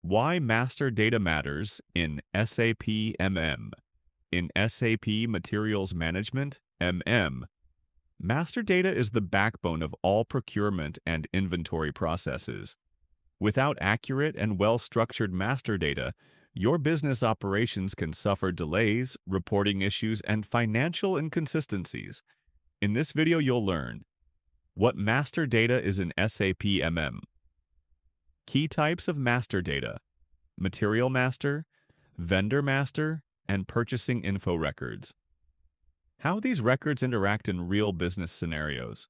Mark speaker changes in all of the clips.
Speaker 1: Why master data matters in SAP MM. In SAP Materials Management, MM, master data is the backbone of all procurement and inventory processes. Without accurate and well-structured master data, your business operations can suffer delays, reporting issues, and financial inconsistencies. In this video, you'll learn what master data is in SAP MM, key types of master data, material master, vendor master, and purchasing info records, how these records interact in real business scenarios,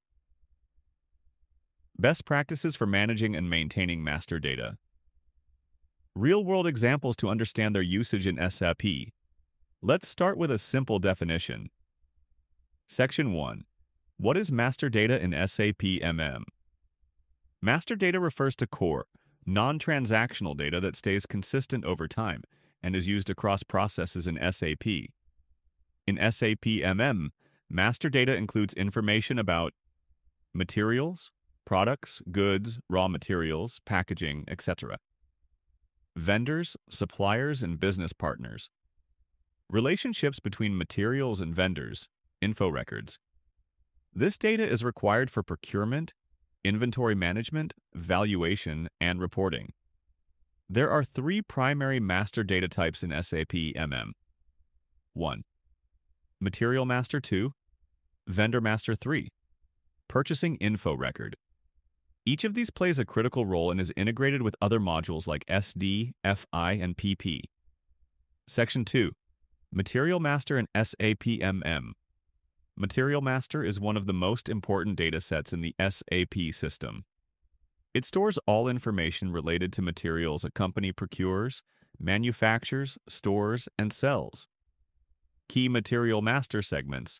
Speaker 1: best practices for managing and maintaining master data, real-world examples to understand their usage in SAP. Let's start with a simple definition. Section 1. What is master data in SAP MM? Master data refers to core, non-transactional data that stays consistent over time and is used across processes in SAP. In SAP MM, master data includes information about materials, products, goods, raw materials, packaging, etc. Vendors, suppliers, and business partners. Relationships between materials and vendors, info records. This data is required for procurement, inventory management, valuation, and reporting. There are three primary master data types in SAP MM. 1. Material Master 2, Vendor Master 3, Purchasing Info Record. Each of these plays a critical role and is integrated with other modules like SD, FI, and PP. Section 2. Material Master and SAP MM. Material Master is one of the most important data sets in the SAP system. It stores all information related to materials a company procures, manufactures, stores, and sells. Key Material Master segments: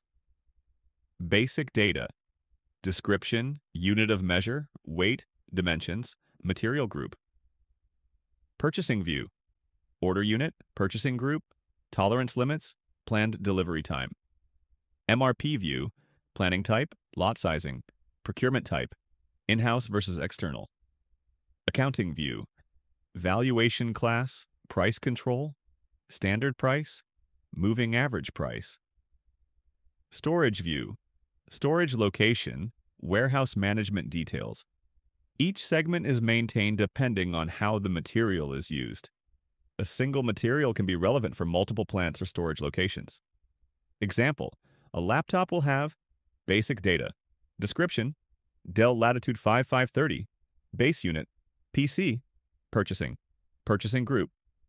Speaker 1: basic data, description, unit of measure, weight, dimensions, material group. Purchasing view, order unit, purchasing group, tolerance limits, planned delivery time. MRP view, planning type, lot sizing, procurement type, in-house versus external. Accounting view, valuation class, price control, standard price, moving average price. Storage view, storage location, warehouse management details. Each segment is maintained depending on how the material is used. A single material can be relevant for multiple plants or storage locations. Example: a laptop will have basic data, description, Dell Latitude 5530, base unit, PC, purchasing, purchasing group,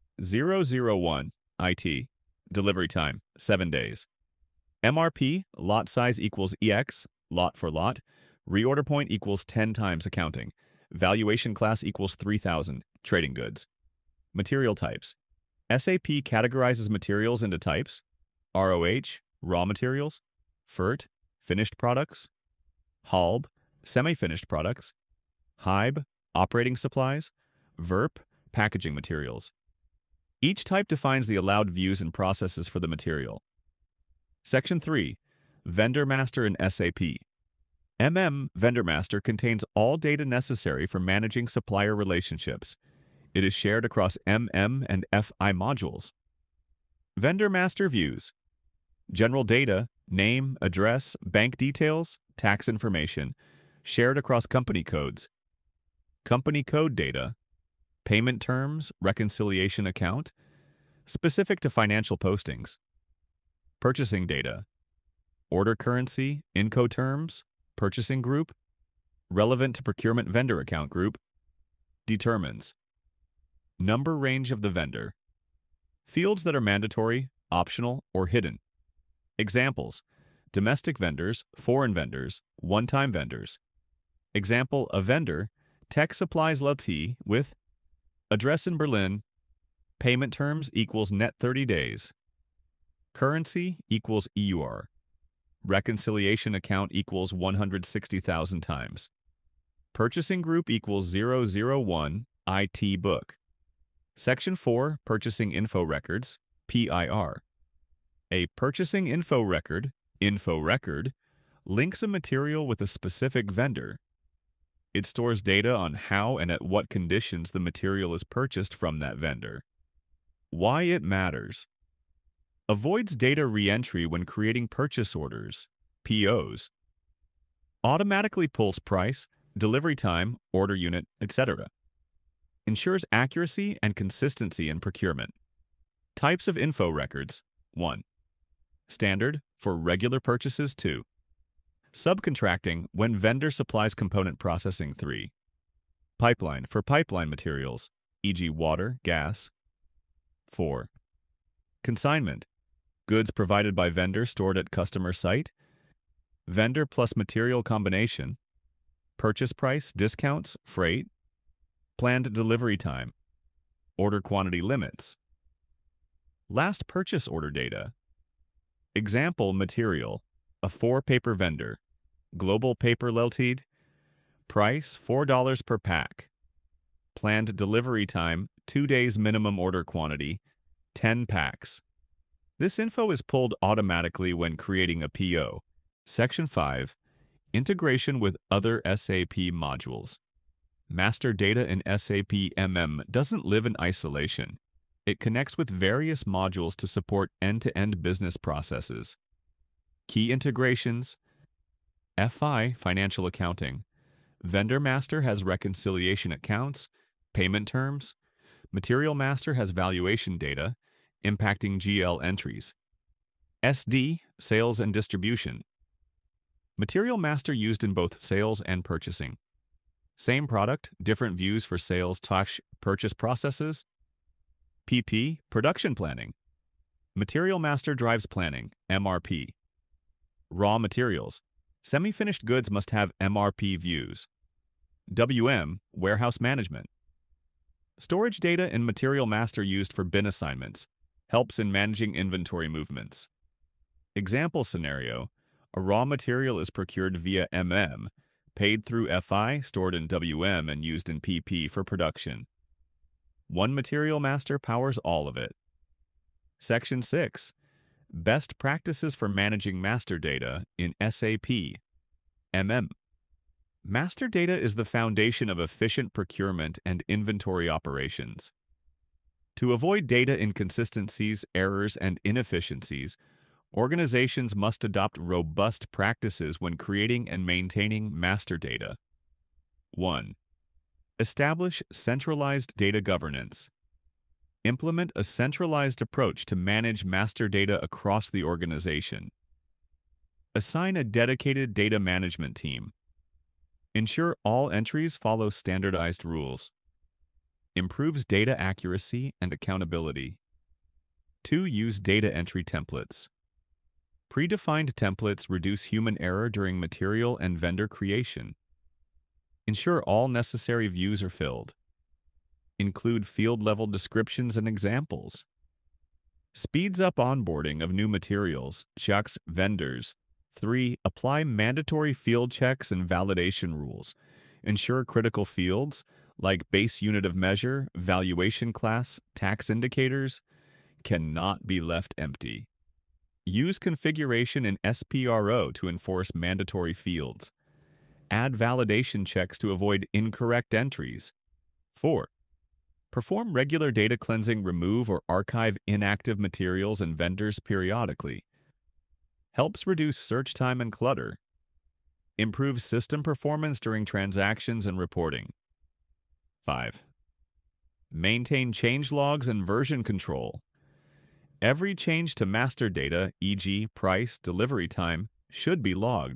Speaker 1: 001, IT, delivery time, 7 days. MRP, lot size equals EX, lot for lot, reorder point equals 10 times accounting, valuation class equals 3000, trading goods. Material types. SAP categorizes materials into types: ROH, raw materials, FERT, finished products, HALB, semi-finished products, HYB, operating supplies, VERP, packaging materials. Each type defines the allowed views and processes for the material. Section 3. Vendor Master in SAP. MM Vendor Master contains all data necessary for managing supplier relationships. It is shared across MM and FI modules. Vendor Master views: general data, name, address, bank details, tax information, shared across company codes. Company code data, payment terms, reconciliation account, specific to financial postings. Purchasing data, order currency, Incoterms, purchasing group, relevant to procurement vendor account group. Determines: number range of the vendor, fields that are mandatory, optional, or hidden. Examples: domestic vendors, foreign vendors, one-time vendors. Example: a vendor, Tech Supplies LT, with address in Berlin, payment terms equals net 30 days, currency equals EUR, reconciliation account equals 160,000 times, purchasing group equals 001, IT book. Section 4, Purchasing Info Records, PIR. A purchasing info record, links a material with a specific vendor. It stores data on how and at what conditions the material is purchased from that vendor. Why it matters. Avoids data re-entry when creating purchase orders, POs. Automatically pulls price, delivery time, order unit, etc. Ensures accuracy and consistency in procurement. Types of info records. 1. Standard for regular purchases. 2. Subcontracting when vendor supplies component processing. 3. Pipeline for pipeline materials, e.g. water, gas. 4. Consignment. Goods provided by vendor stored at customer site. Vendor plus material combination. Purchase price, discounts, freight. Planned delivery time. Order quantity limits. Last purchase order data. Example material. A 4-paper vendor. Global Paper Ltd. Price $4 per pack. Planned delivery time 2 days minimum order quantity 10 packs. This info is pulled automatically when creating a PO. Section 5. Integration with other SAP modules. Master data in SAP MM doesn't live in isolation. It connects with various modules to support end-to-end business processes. Key integrations. FI, financial accounting. Vendor Master has reconciliation accounts, payment terms. Material Master has valuation data, impacting GL entries. SD, sales and distribution. Material Master used in both sales and purchasing. Same product, different views for sales/purchase processes. PP, production planning. Material Master drives planning, MRP. Raw materials. Semi-finished goods must have MRP views. WM, warehouse management. Storage data in Material Master used for bin assignments. Helps in managing inventory movements. Example scenario. A raw material is procured via MM, paid through FI, stored in WM, and used in PP for production. One Material Master powers all of it. Section 6. Best practices for managing master data in SAP MM. Master data is the foundation of efficient procurement and inventory operations. To avoid data inconsistencies, errors, and inefficiencies, organizations must adopt robust practices when creating and maintaining master data. 1. Establish centralized data governance. Implement a centralized approach to manage master data across the organization. Assign a dedicated data management team. Ensure all entries follow standardized rules. Improves data accuracy and accountability. 2. Use data entry templates. Predefined templates reduce human error during material and vendor creation. Ensure all necessary views are filled. Include field-level descriptions and examples. Speeds up onboarding of new materials, checks vendors. 3. Apply mandatory field checks and validation rules. Ensure critical fields, like base unit of measure, valuation class, tax indicators, cannot be left empty. Use configuration in SPRO to enforce mandatory fields. Add validation checks to avoid incorrect entries. 4. Perform regular data cleansing, remove or archive inactive materials and vendors periodically. Helps reduce search time and clutter. Improves system performance during transactions and reporting. 5. Maintain change logs and version control. Every change to master data, e.g. price, delivery time, should be logged.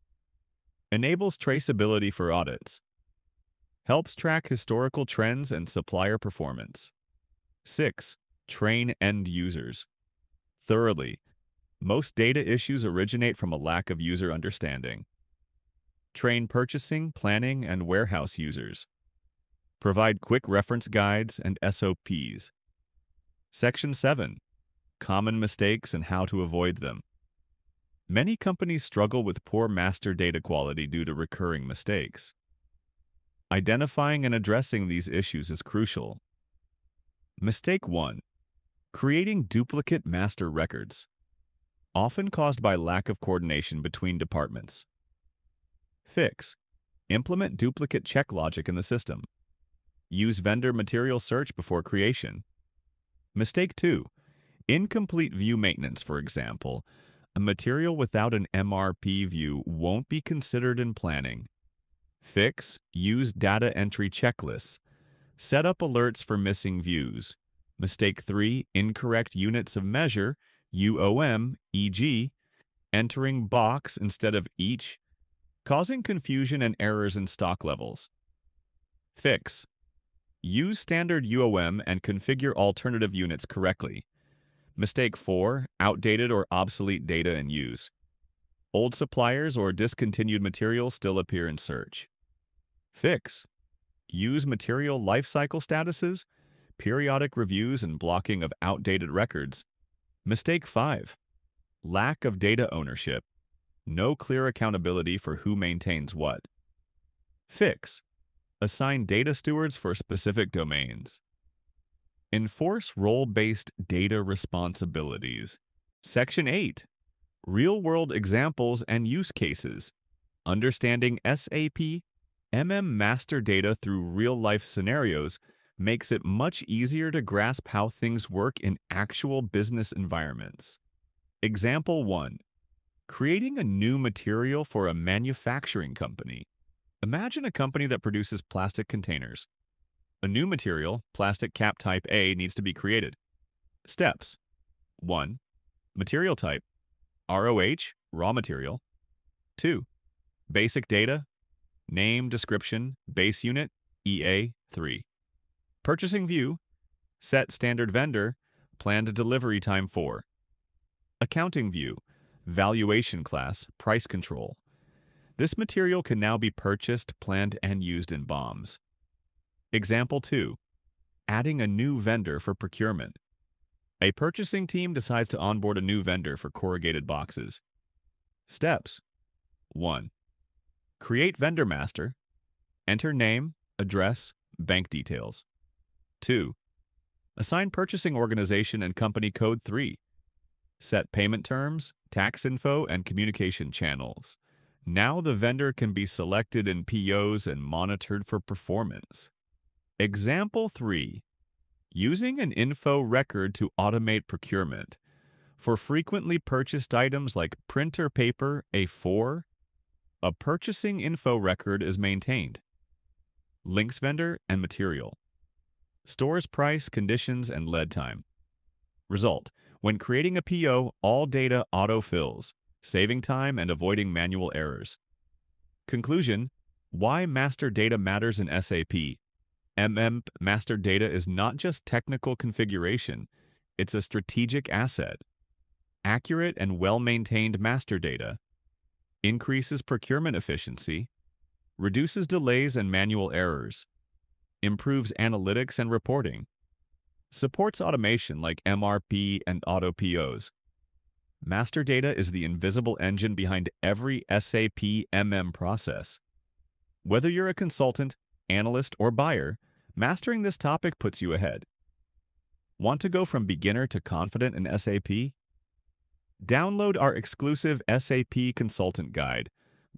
Speaker 1: Enables traceability for audits. Helps track historical trends and supplier performance. 6. Train end users. Thoroughly. Most data issues originate from a lack of user understanding. Train purchasing, planning, and warehouse users. Provide quick reference guides and SOPs. Section 7. Common mistakes and how to avoid them. Many companies struggle with poor master data quality due to recurring mistakes. Identifying and addressing these issues is crucial. Mistake 1. Creating duplicate master records, often caused by lack of coordination between departments. Fix. Implement duplicate check logic in the system. Use vendor material search before creation. Mistake 2. Incomplete view maintenance, for example. A material without an MRP view won't be considered in planning. Fix. Use data entry checklists. Set up alerts for missing views. Mistake 3. Incorrect units of measure, UOM, e.g., entering box instead of each, causing confusion and errors in stock levels. Fix. Use standard UOM and configure alternative units correctly. Mistake 4. Outdated or obsolete data in use. Old suppliers or discontinued materials still appear in search. Fix. Use material lifecycle statuses, periodic reviews, and blocking of outdated records. Mistake 5. Lack of data ownership. No clear accountability for who maintains what. Fix. Assign data stewards for specific domains. Enforce role-based data responsibilities. Section 8. Real-world examples and use cases. Understanding SAP MM Master Data through real-life scenarios makes it much easier to grasp how things work in actual business environments. Example 1. Creating a new material for a manufacturing company. Imagine a company that produces plastic containers. A new material, plastic cap type A, needs to be created. Steps. 1. Material type. ROH, raw material. 2. Basic data. Name, description, base unit, EA. 3. Purchasing view. Set standard vendor. Planned delivery time 4. Accounting view. Valuation class, price control. This material can now be purchased, planned, and used in BOMs. Example 2. Adding a new vendor for procurement. A purchasing team decides to onboard a new vendor for corrugated boxes. Steps. 1. Create vendor master. Enter name, address, bank details. 2. Assign purchasing organization and company code 3. Set payment terms, tax info, and communication channels. Now the vendor can be selected in POs and monitored for performance. Example 3. Using an info record to automate procurement. For frequently purchased items like printer paper A4, a purchasing info record is maintained. Links vendor and material. Stores price, conditions, and lead time. Result: when creating a PO, all data auto-fills, saving time and avoiding manual errors. Conclusion: why master data matters in SAP. MM Master Data is not just technical configuration, it's a strategic asset. Accurate and well-maintained master data increases procurement efficiency, reduces delays and manual errors, improves analytics and reporting, supports automation like MRP and auto POs. Master data is the invisible engine behind every SAP MM process. Whether you're a consultant, analyst, or buyer, mastering this topic puts you ahead. Want to go from beginner to confident in SAP? Download our exclusive SAP Consultant Guide,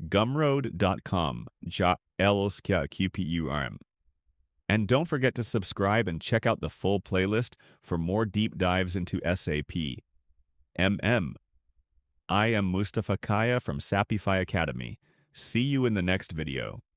Speaker 1: gumroad.com/QPURM. And don't forget to subscribe and check out the full playlist for more deep dives into SAP MM. I am Mustafa Kaya from SAPify Academy. See you in the next video.